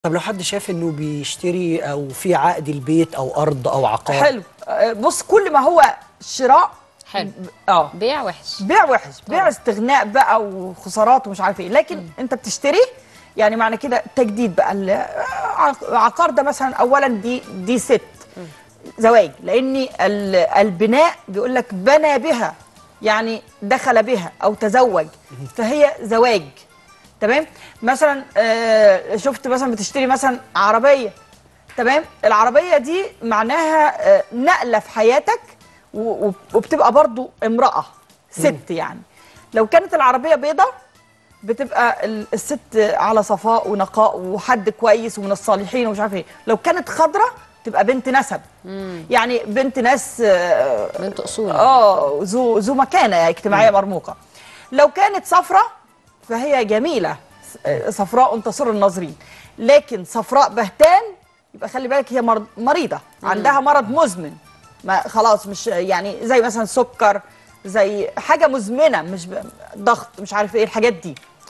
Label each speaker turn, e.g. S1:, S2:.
S1: طب لو حد شاف انه بيشتري او في عقد البيت او ارض او عقار.
S2: حلو. بص، كل ما هو شراء
S3: حلو.
S2: اه
S3: بيع وحش.
S2: بيع وحش، بيع استغناء بقى وخسارات ومش عارف ايه، لكن انت بتشتري يعني معنى كده تجديد بقى. العقار ده مثلا اولا دي ست زواج، لان البناء بيقول لك بنى بها، يعني دخل بها او تزوج، فهي زواج. تمام. مثلا شفت مثلا بتشتري مثلا عربيه، تمام، العربيه دي معناها نقله في حياتك، وبتبقى برضو امراه ست يعني. لو كانت العربيه بيضه بتبقى الست على صفاء ونقاء وحد كويس ومن الصالحين ومش عارف ايه. لو كانت خضراء تبقى بنت نسب، يعني بنت ناس،
S3: بنت اصول،
S2: ذو مكانه اجتماعيه مرموقه. لو كانت صفراء فهي جميله، صفراء تسر الناظرين. لكن صفراء بهتان يبقى خلي بالك هي مريضه، عندها مرض مزمن، ما خلاص مش يعني زي مثلا سكر، زي حاجه مزمنه، مش ضغط مش عارف ايه الحاجات دي.